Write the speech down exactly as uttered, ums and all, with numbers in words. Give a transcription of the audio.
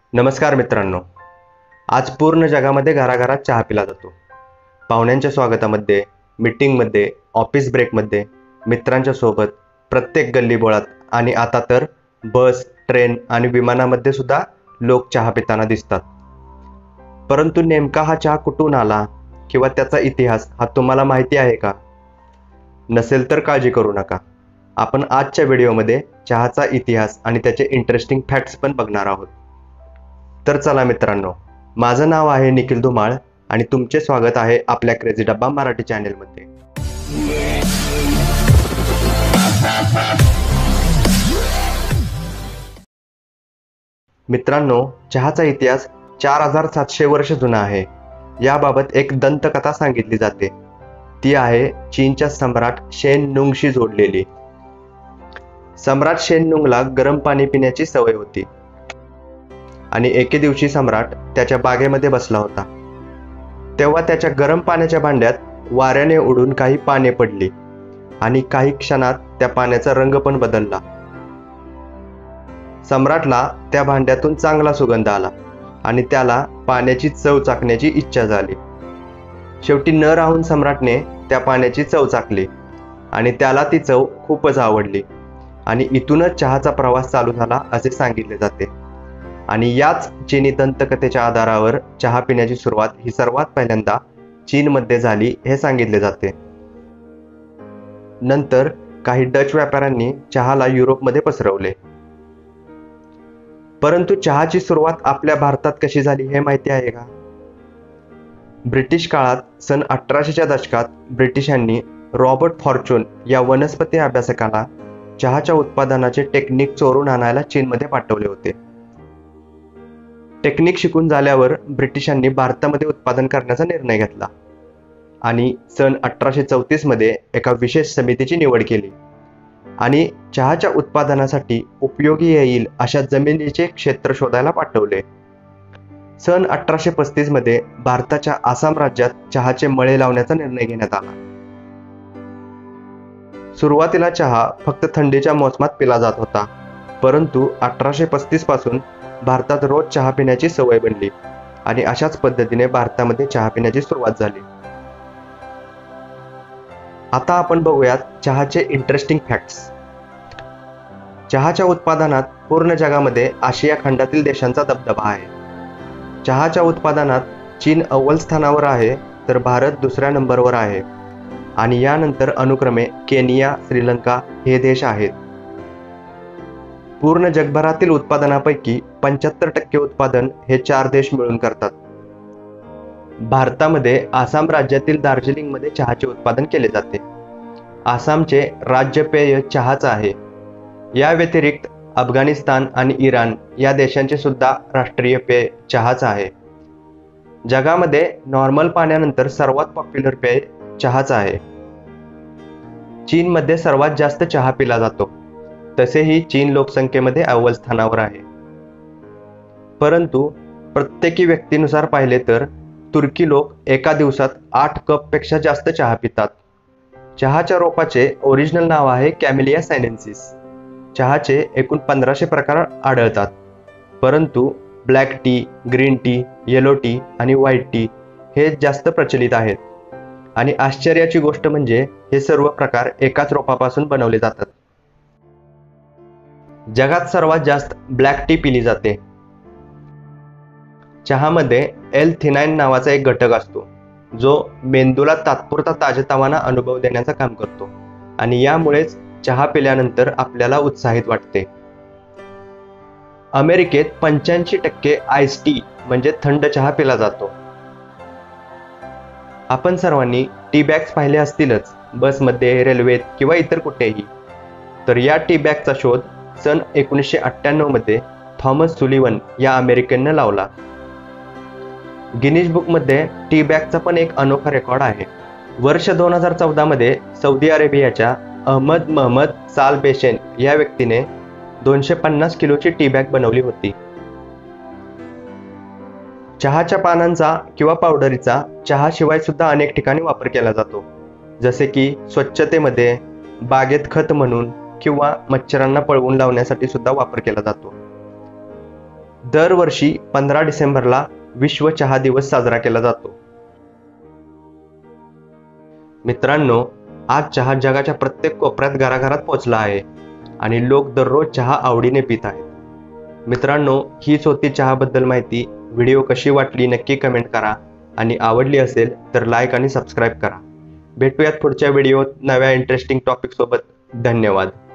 नमस्कार मित्रांनो. आज पूर्ण जगामध्ये घराघरात चहा पिला जातो. पाहुण्यांच्या स्वागतामध्ये, मीटिंगमध्ये, ऑफिस ब्रेकमध्ये, मित्रांच्या सोबत, प्रत्येक गल्लीबोळात आणि आता तर बस, ट्रेन आणि विमानामध्ये सुद्धा लोक चहा पिताना दिसतात. परंतु नेमका हा चहा कुठून आला किंवा त्याचा इतिहास हा तुम्हाला माहिती आहे का? नसेल तर काळजी करू नका. आपण आजच्या व्हिडिओमध्ये चहाचा इतिहास आणि त्याचे इंटरेस्टिंग फॅक्ट्स पण बघणार आहोत. तर चला मित्रांनो, माझं नाव आहे निखिल धुमाळ आणि तुमचे स्वागत आहे आपल्या क्रेझी डब्बा मराठी चॅनेलमध्ये. मित्रांनो, चहाचा इतिहास चार हजार सातशे वर्ष जुना आहे. याबाबत एक दंतकथा सांगितली जाते. ती आहे चीनच्या सम्राट शेन नुंगशी जोडलेली. सम्राट शेन नुंगला गरम पाणी पिण्याची सवय होती आणि एके दिवशी सम्राट त्याच्या बागेमध्ये बसला होता. तेव्हा त्याच्या गरम पाण्याच्या भांड्यात वाऱ्याने उडून काही पाने पडली आणि काही क्षणात त्या पाण्याचा रंग पण बदलला. सम्राटला त्या भांड्यातून चांगला सुगंध आला आणि त्याला पाण्याची चव चाखण्याची इच्छा झाली. शेवटी न राहून सम्राटने त्या पाण्याची चव चाखली आणि त्याला ती चव खूपच आवडली आणि इथूनच चहाचा प्रवास चालू झाला असे सांगितले जाते. आणि याच चीनी दंतकथेच्या आधारावर चहा पिण्याची सुरुवात ही सर्वात पहिल्यांदा चीनमध्ये झाली हे सांगितले जाते. नंतर काही डच व्यापाऱ्यांनी चहाला युरोपमध्ये पसरवले. परंतु चहाची सुरुवात आपल्या भारतात कशी झाली हे माहिती आहे का? ब्रिटिश काळात सन अठराशेच्या दशकात ब्रिटिशांनी रॉबर्ट फॉर्च्यून या वनस्पती अभ्यासकाला चहाच्या उत्पादनाचे टेक्निक चोरून आणायला चीनमध्ये पाठवले होते. टेक्निक शिकून झाल्यावर ब्रिटिशांनी भारतामध्ये उत्पादन करण्याचा निर्णय घेतला आणि सन अठराशे चौतीस मध्ये एका विशेष समितीची निवड केली आणि चहाच्या उत्पादनासाठी उपयोगी येईल अशा जमिनीचे क्षेत्र शोधायला पाठवले. सन अठराशे पस्तीस मध्ये भारताच्या आसाम राज्यात चहाचे मळे लावण्याचा निर्णय घेण्यात आला. सुरुवातीला चहा फक्त थंडीच्या मोसमात पिला जात होता, परंतु अठराशे पस्तीस पासून भारतात रोज चहा पिण्याची सवय बनली आणि अशाच पद्धतीने भारतामध्ये चहा पिण्याची सुरुवात झाली. आता आपण बघूयात चहाचे इंटरेस्टिंग फॅक्ट्स. चहाच्या उत्पादनात पूर्ण जगामध्ये आशिया खंडातील देशांचा दबदबा आहे. चहाच्या उत्पादनात चीन अव्वल स्थानावर आहे तर भारत दुसऱ्या नंबरवर आहे आणि यानंतर अनुक्रमे केनिया, श्रीलंका हे देश आहेत. पूर्ण जगभरातील उत्पादनापैकी पंच्याहत्तर टक्के उत्पादन हे चार देश मिळून करतात. भारतामध्ये आसाम राज्यातील दार्जिलिंगमध्ये चहाचे उत्पादन केले जाते. आसामचे राज्य पेय चहाच आहे. या व्यतिरिक्त अफगाणिस्तान आणि इराण या देशांचे सुद्धा राष्ट्रीय पेय चहाच आहे. जगामध्ये नॉर्मल पाण्यानंतर सर्वात पॉप्युलर पेय चहाच आहे. चीनमध्ये सर्वात जास्त चहा पिला जातो. तसेही चीन लोकसंख्येमध्ये अव्वल स्थानावर आहे. परंतु प्रत्येकी व्यक्तीनुसार पाहिले तर तुर्की लोक एका दिवसात आठ कप पेक्षा जास्त चहा पितात. चहाच्या रोपाचे ओरिजिनल नाव आहे कॅमेलिया सायनेन्सिस. चहाचे एकूण पंधराशे प्रकार आढळतात, परंतु black tea, green tea, yellow tea आणि व्हाईट टी हे जास्त प्रचलित आहेत. आणि आश्चर्याची गोष्ट म्हणजे हे सर्व प्रकार एकाच रोपापासून बनवले जातात. जगात सर्वात जास्त ब्लॅक टी पिली जाते. चहामध्ये एल थिनाइन नावाचा एक घटक असतो जो मेंदूला तात्पुरता ताजेतवाना अनुभव देण्याचं काम करतो आणि यामुळेच चहा पिल्यानंतर आपल्याला उत्साहित वाटते. अमेरिकेत पंच्याऐंशी टक्के आईस टी म्हणजे थंड चहा पिला जातो. आपण सर्वांनी टी बॅग्स पाहिले असतीलच, बसमध्ये, रेल्वेत किंवा इतर कुठेही. तर या टी बॅगचा शोध सन एकोणीसशे अठ्ठ्याण्णव मध्ये थॉमस सुलिवन या अमेरिकनने लावला. गिनीज बुकमध्ये टी बॅगचा पण एक अनोखा रेकॉर्ड आहे. वर्ष दोन हजार चौदा मध्ये सौदी अरेबियाच्या अहमद महमद साल बेशेन या व्यक्तीने दोनशे पन्नास किलोची टी बॅग बनवली होती. चहाच्या पानांचा किंवा पावडरीचा चहाशिवाय सुद्धा अनेक ठिकाणी वापर केला जातो, जसे की स्वच्छतेमध्ये, बागेत खत म्हणून किंवा मच्छरांना पळवून लावण्यासाठी सुद्धा वापर केला जातो. दरवर्षी पंधरा डिसेंबरला विश्व चहा दिवस साजरा केला जातो. मित्रांनो, आज चहा जगाच्या प्रत्येक कोपऱ्यात घराघरात पोहोचला आहे आणि लोक दररोज चहा आवडीने पित आहेत. मित्रांनो, हीच होती चहाबद्दल माहिती. व्हिडिओ कशी वाटली नक्की कमेंट करा आणि आवडली असेल तर लाईक आणि सबस्क्राईब करा. भेटूयात पुढच्या व्हिडिओत नव्या इंटरेस्टिंग टॉपिक सोबत. धन्यवाद.